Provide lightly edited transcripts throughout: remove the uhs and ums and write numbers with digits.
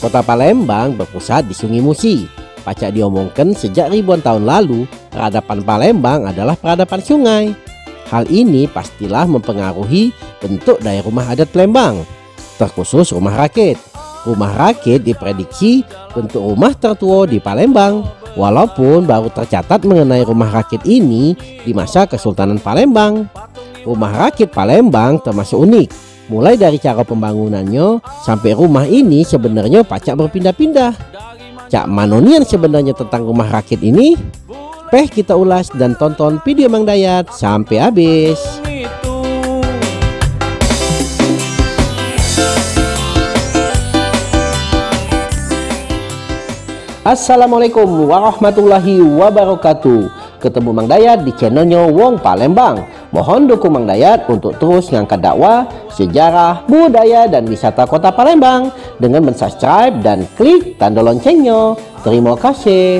Kota Palembang berpusat di Sungai Musi. Pacak diomongkan sejak ribuan tahun lalu, peradaban Palembang adalah peradaban sungai. Hal ini pastilah mempengaruhi bentuk daya rumah adat Palembang, terkhusus rumah rakit. Rumah rakit diprediksi bentuk rumah tertua di Palembang, walaupun baru tercatat mengenai rumah rakit ini di masa Kesultanan Palembang. Rumah rakit Palembang termasuk unik, mulai dari cara pembangunannya sampai rumah ini sebenarnya pacak berpindah-pindah. Cak manonian sebenarnya tentang rumah rakit ini? Peh kita ulas dan tonton video Mang Dayat sampai habis. Assalamualaikum warahmatullahi wabarakatuh. Ketemu Mang Dayat di channelnya Wong Palembang. Mohon dukung Mang Dayat untuk terus ngangkat dakwah, sejarah, budaya, dan wisata kota Palembang dengan mensubscribe dan klik tanda loncengnya. Terima kasih.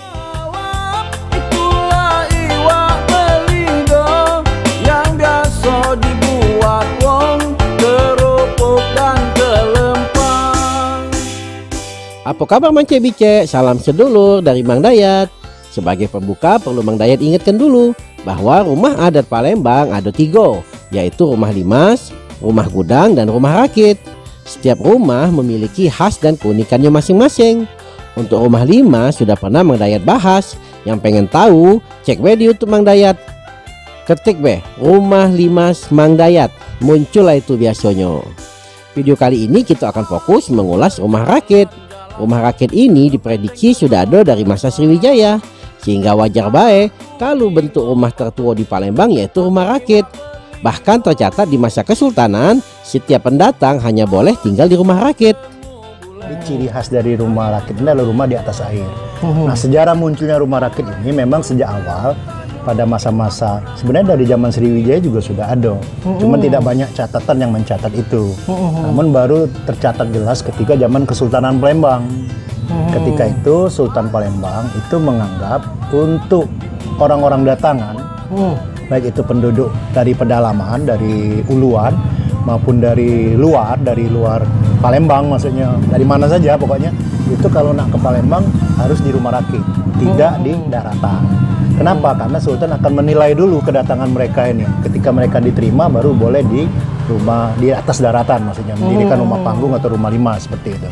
Apa kabar Mance Bice? Salam sedulur dari Mang Dayat. Sebagai pembuka perlu Mang Dayat ingatkan dulu bahwa rumah adat Palembang ada 3, yaitu rumah limas, rumah gudang, dan rumah rakit. Setiap rumah memiliki khas dan keunikannya masing-masing. Untuk rumah limas sudah pernah Mang Dayat bahas. Yang pengen tahu, cek di YouTube Mang Dayat. Ketik rumah limas Mang Dayat, muncullah itu biasanya. Video kali ini kita akan fokus mengulas rumah rakit. Rumah rakit ini diprediksi sudah ada dari masa Sriwijaya, sehingga wajar baik kalau bentuk rumah tertua di Palembang yaitu rumah rakit. Bahkan tercatat di masa Kesultanan, setiap pendatang hanya boleh tinggal di rumah rakit. Ciri khas dari rumah rakit ini adalah rumah di atas air. Nah, sejarah munculnya rumah rakit ini memang sejak awal pada masa-masa sebenarnya dari zaman Sriwijaya juga sudah ada. Cuman tidak banyak catatan yang mencatat itu. Namun baru tercatat jelas ketika zaman Kesultanan Palembang. Ketika itu Sultan Palembang itu menganggap untuk orang-orang datangan, baik itu penduduk dari pedalaman, dari uluan maupun dari luar Palembang, maksudnya dari mana saja pokoknya, itu kalau nak ke Palembang harus di rumah rakit, tidak di daratan. Kenapa? Karena Sultan akan menilai dulu kedatangan mereka ini. Ketika mereka diterima baru boleh di rumah di atas daratan, maksudnya mendirikan rumah panggung atau rumah limas seperti itu.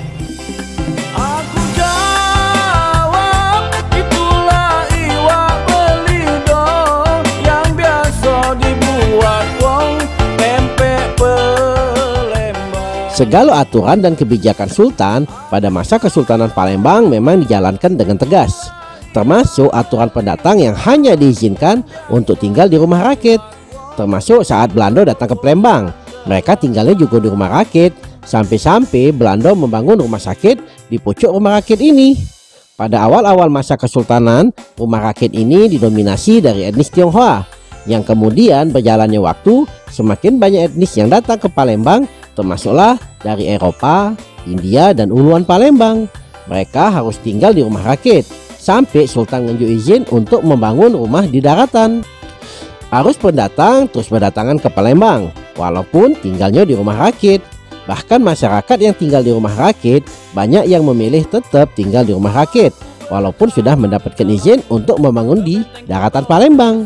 Segala aturan dan kebijakan Sultan pada masa Kesultanan Palembang memang dijalankan dengan tegas, termasuk aturan pendatang yang hanya diizinkan untuk tinggal di rumah rakit. Termasuk saat Belanda datang ke Palembang, mereka tinggalnya juga di rumah rakit, sampai-sampai Belanda membangun rumah sakit di pucuk rumah rakit ini. Pada awal-awal masa Kesultanan, rumah rakit ini didominasi dari etnis Tionghoa, yang kemudian berjalannya waktu semakin banyak etnis yang datang ke Palembang, termasuklah dari Eropa, India, dan uluan Palembang. Mereka harus tinggal di rumah rakit sampai Sultan ngunjuk izin untuk membangun rumah di daratan. Arus pendatang terus berdatangan ke Palembang, walaupun tinggalnya di rumah rakit. Bahkan masyarakat yang tinggal di rumah rakit banyak yang memilih tetap tinggal di rumah rakit, walaupun sudah mendapatkan izin untuk membangun di daratan Palembang.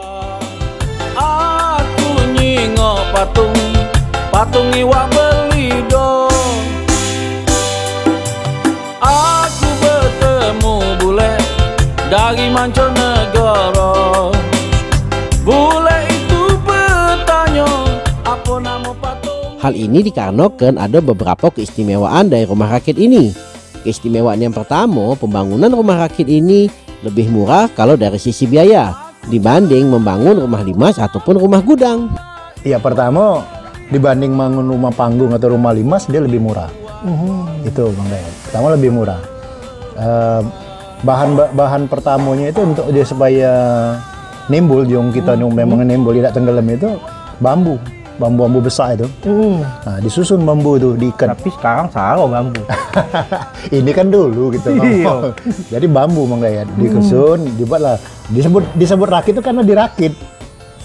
Aku nyingok patung iwak belido. Aku bertemu bule dari mancanegara. Bule itu bertanya apa nama patung. Hal ini dikarenakan ada beberapa keistimewaan dari rumah rakit ini. Keistimewaan yang pertama, pembangunan rumah rakit ini lebih murah kalau dari sisi biaya dibanding membangun rumah limas ataupun rumah gudang. Ya, pertama dibanding bangun rumah panggung atau rumah limas dia lebih murah. Itu Bang Dayat. Pertama lebih murah. Bahan pertamanya itu untuk dia supaya nimbul, yang kita memang nimbul tidak tenggelam itu bambu besar itu. Nah, disusun bambu itu diikat. Tapi sekarang sarung bambu. Ini kan dulu gitu. Jadi bambu Bang Dayat disusun, dibuatlah. Disebut rakit itu karena dirakit.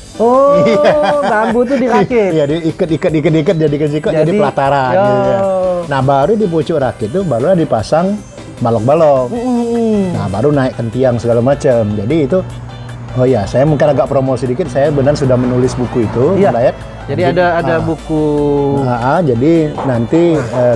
Oh, bambu tuh dirakit. Iya, diikat jadi pelataran. Yo, gitu ya. Nah baru di pucuk rakit itu baru dipasang balok-balok. Nah baru naikkan tiang segala macam. Jadi itu, oh ya saya mungkin agak promosi sedikit. Saya benar sudah menulis buku itu. Iya. Rakyat. Jadi ada buku. Jadi nanti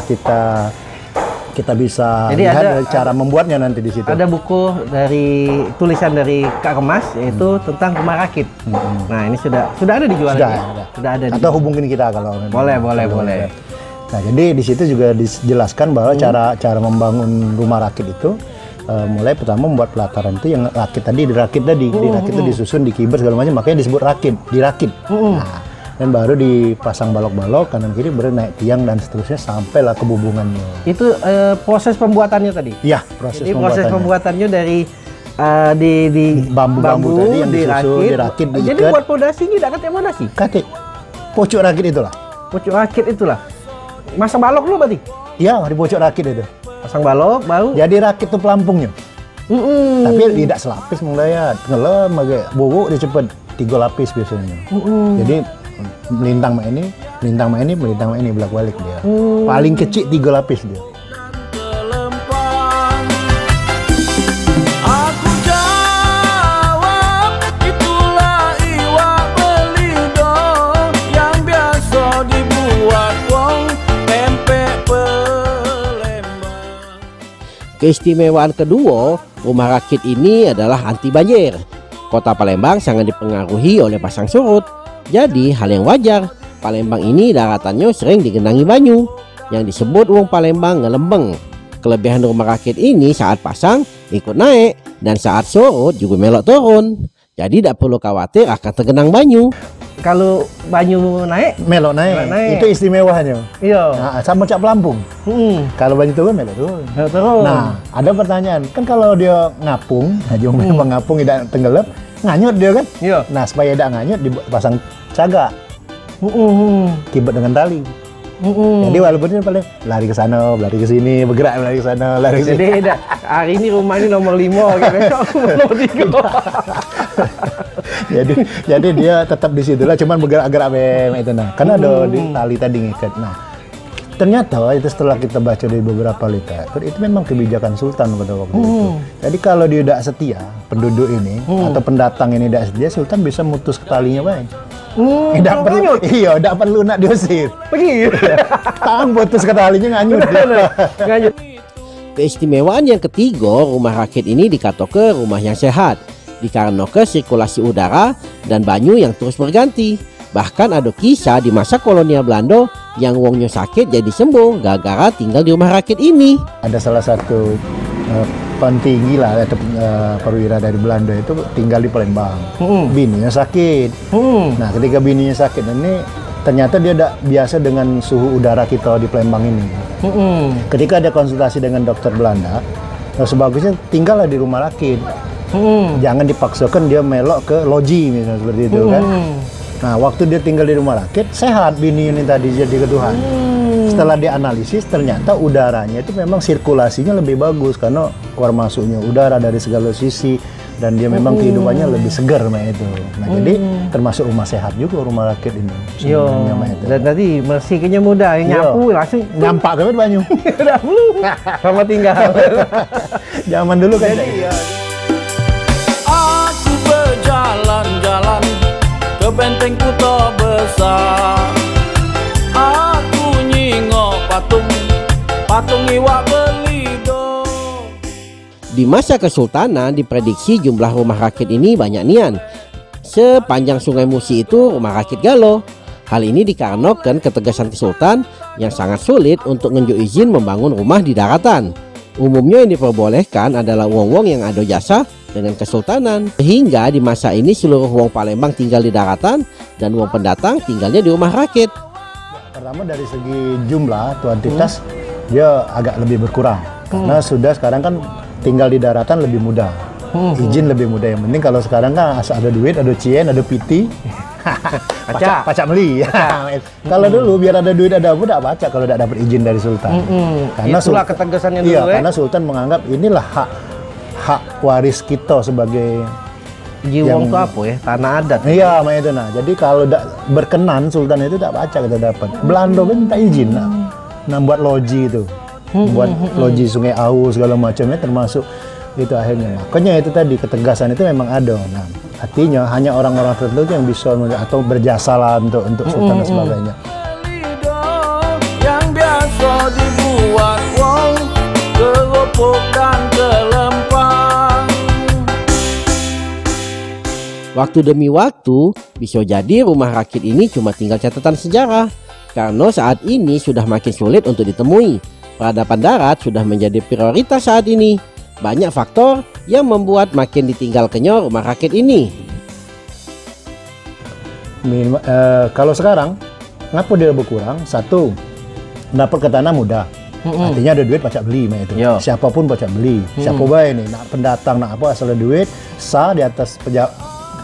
kita bisa Jadi lihat cara membuatnya nanti di situ. Ada buku dari tulisan dari Kak Remas yaitu tentang rumah rakit. Nah ini sudah ada dijual. Sudah ada. Atau hubungin kita kalau boleh. Nah jadi di situ juga dijelaskan bahwa cara membangun rumah rakit itu mulai pertama membuat pelataran itu yang rakit tadi dirakit itu disusun, dikibas segala macam, makanya disebut dirakit. Nah, dan baru dipasang balok-balok kanan kiri, baru naik tiang dan seterusnya sampailah ke bubungannya. Itu proses pembuatannya tadi. Iya, proses pembuatannya dari di bambu tadi yang disusun, dirakit, diikat. Jadi buat pondasinya tidak kayak pondasi. Katik. Pucuk rakit itulah. Pucuk rakit itulah. Masang balok lu berarti? Iya, di pucuk rakit itu. Pasang balok baru. Jadi rakit tuh pelampungnya. Tapi tidak selapis mengelayat, tenggelam agak bubuk dia cepat 3 lapis biasanya. Jadi melintang ini bolak-balik dia. Paling kecil 3 lapis dia. Aku jawab itulah iwak belido yang biasa dibuat wong pempek Palembang. Keistimewaan kedua, rumah rakit ini adalah anti banjir. Kota Palembang sangat dipengaruhi oleh pasang surut. Jadi hal yang wajar, Palembang ini daratannya sering digenangi banyu yang disebut wong Palembang ngelembeng. Kelebihan rumah rakit ini saat pasang ikut naik dan saat surut juga melok turun. Jadi tidak perlu khawatir akan tergenang banyu. Kalau banyu melok naik. Itu istimewanya. Iya. Nah, sama cak pelampung. Kalau banyu turun melok turun. Nah, ada pertanyaan, kan kalau dia ngapung, memang ngapung tidak tenggelam, nganyut dia kan? Iya. Nah, supaya tidak nganyut dipasang cagak. Kibat dengan tali. Jadi walaupun dia paling lari ke sana, lari ke sini, bergerak lari ke sana, lari ke sini. Jadi hari ini rumah ini nomor 5, besok nomor 3. jadi dia tetap di situ lah, cuman bergerak-gerak itu nah. Karena ada di tali tadi ngikat. Nah, ternyata itu setelah kita baca di beberapa literatur itu memang kebijakan Sultan pada waktu itu. Jadi kalau dia tidak setia, penduduk ini atau pendatang ini tidak setia, Sultan bisa mutus ke talinya baik. Tidak perlu nak diusir. Pergi. Tang putus ke talinya nganyut. Nganyut. Keistimewaan yang ketiga, rumah rakit ini dikatakan rumah yang sehat dikarenakan sirkulasi udara dan banyu yang terus berganti. Bahkan ada kisah di masa kolonial Belanda yang wongnya sakit jadi sembuh gara-gara tinggal di rumah rakit ini. Ada salah satu pentinggi lah atau perwira dari Belanda itu tinggal di Palembang. Bininya sakit. Nah, ketika bininya sakit ini ternyata dia tidak biasa dengan suhu udara kita di Palembang ini. Ketika ada konsultasi dengan dokter Belanda, sebagusnya tinggallah di rumah rakit. Jangan dipaksakan dia melok ke loji misalnya seperti itu kan. Nah, waktu dia tinggal di rumah rakit, sehat bini ini tadi jadi ketuhan. Setelah dianalisis, ternyata udaranya itu memang sirkulasinya lebih bagus karena keluar masuknya udara dari segala sisi dan dia memang kehidupannya lebih segar itu. Nah, jadi termasuk rumah sehat juga rumah rakit ini. Dan tadi bersihnya mudah, nyapu langsung nyampak ke banyu. Udah sama tinggal. Zaman dulu kan. Aku berjalan-jalan ke benteng Kuta Besar. Aku nyingok patung iwak belido. Di masa Kesultanan diprediksi jumlah rumah rakit ini banyak nian. Sepanjang Sungai Musi itu rumah rakit galo. Hal ini dikarenakan ketegasan Sultan yang sangat sulit untuk nunjuk izin membangun rumah di daratan. Umumnya yang diperbolehkan adalah wong-wong yang ada jasa dengan kesultanan. Sehingga di masa ini seluruh wong Palembang tinggal di daratan dan wong pendatang tinggalnya di rumah rakit. Pertama dari segi jumlah, kuantitas dia agak lebih berkurang. Karena sudah sekarang kan tinggal di daratan lebih mudah. Izin lebih mudah. Yang penting kalau sekarang kan asal ada duit, ada cien, ada piti. pacak beli. Kalau dulu biar ada duit ada apa, tidak pacak kalau tidak dapat izin dari Sultan. Karena itulah ketegasannya dulu. Iya, karena Sultan menganggap inilah hak waris kita sebagai jiwang itu apa ya, tanah adat. Iya, itu nah. Jadi kalau tidak berkenan Sultan itu tidak pacak kita dapat. Belanda minta izin. Nah. buat loji itu, buat loji Sungai Awu segala macamnya termasuk itu akhirnya. Makanya itu tadi ketegasan itu memang ada. Nah, artinya hanya orang-orang tertentu yang bisa atau berjasa lah untuk sultan dan sebagainya. Yang biasa dibuat wong kerupuk dan kelempang. Waktu demi waktu, bisa jadi rumah rakit ini cuma tinggal catatan sejarah. Karena saat ini sudah makin sulit untuk ditemui. Peradaban darat sudah menjadi prioritas saat ini. Banyak faktor yang membuat makin ditinggalkannya rumah rakit ini. Kalau sekarang, ngapa dia berkurang? Satu, dapat ke tanah mudah. Artinya ada duit pacak beli itu. Yo. Siapapun pacak beli. Siapa baik nih, nak pendatang, nak apa asal ada duit, sah di atas pejabat,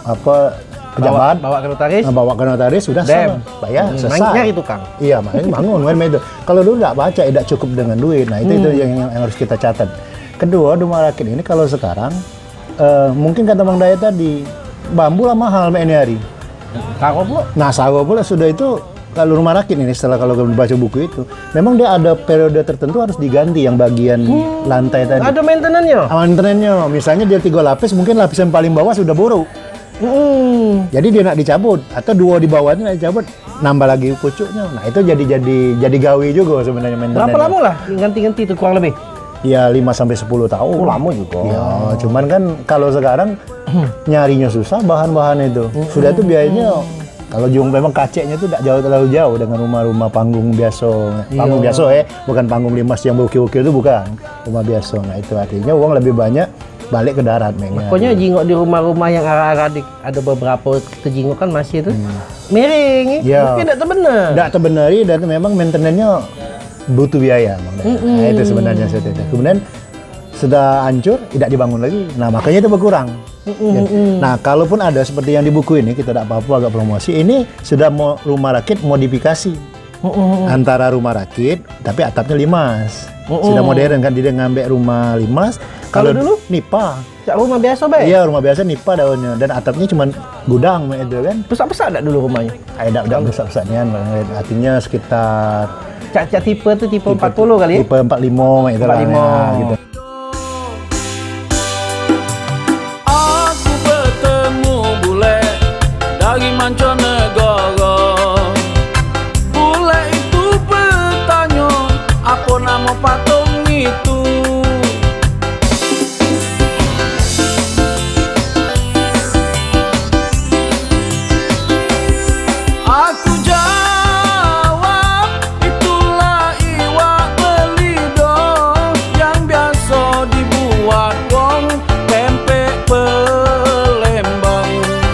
bawa ke notaris sudah sah, bayar selesai. Itu Kang. Iya, makanya bangun kan itu. Kalau dulu nggak baca, tidak cukup dengan duit. Nah itu yang harus kita catat. Kedua, rumah rakit ini kalau sekarang mungkin kata Bang Daya tadi, bambu lah mahal ini hari. Sago pula. Nah sago pula sudah itu. Kalau rumah rakit ini kalau baca buku itu, memang dia ada periode tertentu harus diganti yang bagian lantai tadi. Ada maintenance-nya. Maintenance-nya, misalnya dia 3 lapis, mungkin lapisan paling bawah sudah buruk. Jadi dia nak dicabut atau 2 di bawahnya nak dicabut, nambah lagi pucuknya. Nah itu jadi gawe juga sebenarnya maintenance. Berapa lama lah ganti-ganti itu kurang lebih? Ya 5-10 tahun. Lama juga. Ya, cuman kan kalau sekarang nyarinya susah bahan-bahan itu. Sudah itu biayanya kalau memang kaceknya itu tidak terlalu jauh dengan rumah-rumah panggung biasa. Panggung biasa bukan panggung limas yang berukir-ukir itu bukan. Rumah biasa. Nah itu artinya uang lebih banyak balik ke darat. Pokoknya jingok di rumah-rumah yang arah-arah ada beberapa kita jingok kan masih itu miring. Mungkin tidak terbenar. Tidak terbenari dan memang maintenance-nya butuh biaya. Nah itu sebenarnya. Kemudian sudah hancur, tidak dibangun lagi. Nah makanya itu berkurang. Nah kalaupun ada seperti yang di buku ini, kita tidak apa-apa agak promosi, ini sudah rumah rakit modifikasi. Antara rumah rakit tapi atapnya limas. Sudah modern kan, dia ngambil rumah limas. Kalau dulu nipa. Rumah biasa baik? Iya, rumah biasa nipa daunnya dan atapnya cuma gudang itu kan. Besar-besar enggak dulu rumahnya? Tidak besar-besarnya, artinya sekitar Cat tipe itu tipe 40 kali ya? Tipe 45 itu lah. 45 gitu. Aku bertemu bule dari mancanegara. Bule itu bertanya, apa nama patung itu? Aku jawab, itulah iwak belido yang biasa dibuat wong pempek Palembang.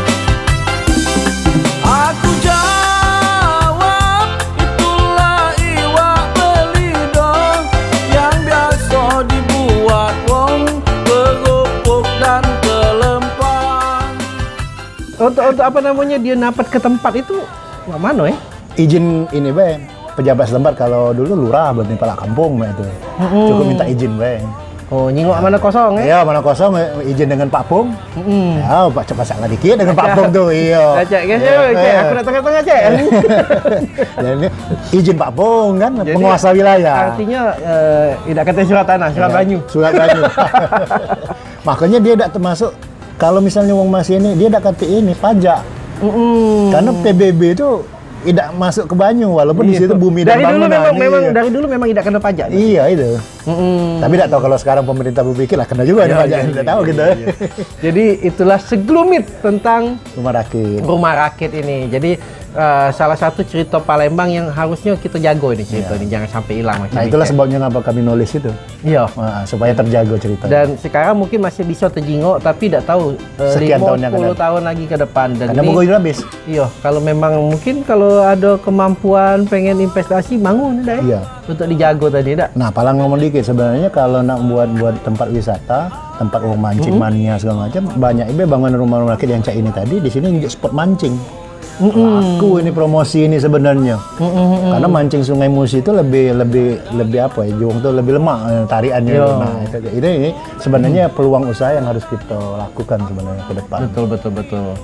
Aku jawab, itulah iwak belido yang biasa dibuat wong kerupuk dan kelempang. Untuk apa namanya dia napat ke tempat itu mana Izin ini pejabat setempat. Kalau dulu lurah buat kepala kampung itu. Cukup minta izin Oh, nyingok mana kosong Iya, mana kosong izin dengan Pak Pung. Ya, Pak cepat sangat dikit dengan Pak Pung tuh. Iya. Cek guys, aku nak tengah-tengah cek. Jadi izin Pak Pung kan, penguasa wilayah. Artinya tidak kata surat tanah, surat banyu. Surat banyu. Makanya dia tidak termasuk. Kalau misalnya uang masih ini, dia tidak kata ini pajak. Karena PBB itu tidak masuk ke banyu, walaupun di situ bumi dan bangunan. Dari dulu memang tidak kena pajak. Iya itu. Tapi tidak tahu kalau sekarang pemerintah berpikir lah kena juga ada pajak. Tidak tahu gitu. Jadi itulah segelumit tentang rumah rakit ini. Jadi salah satu cerita Palembang yang harusnya kita jago ini cerita ini, jangan sampai hilang. Nah itulah sebabnya ngapa kami nulis itu. Iya. Supaya terjaga cerita. Dan sekarang mungkin masih bisa terjingok, tapi tidak tahu 5-10 tahun lagi ke depan. Dan karena buku itu habis. Iya, kalau memang mungkin kalau ada kemampuan pengen investasi bangun untuk dijago tadi Nah, paling ngomong dikit sebenarnya kalau nak buat tempat wisata, tempat orang mancing mania segala macam, banyak bangunan rumah-rumah rakit yang cak ini tadi di sini spot mancing. Aku ini promosi ini sebenarnya. Karena mancing Sungai Musi itu lebih apa ya? Juang tuh lebih lemak tariannya. Nah, ini sebenarnya peluang usaha yang harus kita lakukan sebenarnya ke depan. Betul.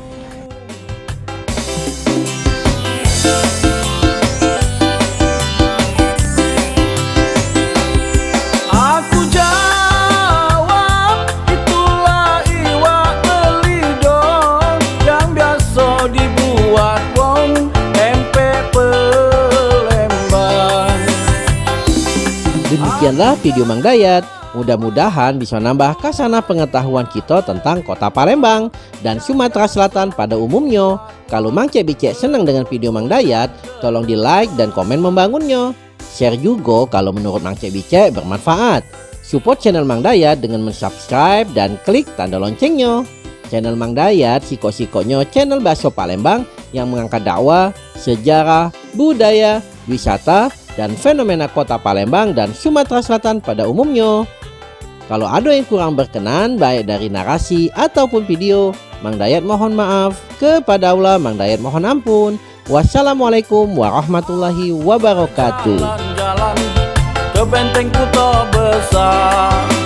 Demikianlah video Mang Dayat. Mudah-mudahan bisa nambah kasana pengetahuan kita tentang kota Palembang dan Sumatera Selatan pada umumnya. Kalau Mang Cek Bicek senang dengan video Mang Dayat, tolong di like dan komen membangunnya. Share juga kalau menurut Mang Cek Bicek bermanfaat. Support channel Mang Dayat dengan mensubscribe dan klik tanda loncengnya. Channel Mang Dayat siko-sikonya channel bakso Palembang yang mengangkat dakwah, sejarah, budaya, wisata, dan fenomena kota Palembang dan Sumatera Selatan pada umumnya. Kalau ada yang kurang berkenan baik dari narasi ataupun video, Mang Dayat mohon maaf. Kepada Allah Mang Dayat mohon ampun. Wassalamualaikum warahmatullahi wabarakatuh. Jalan-jalan ke benteng Kuto Besar.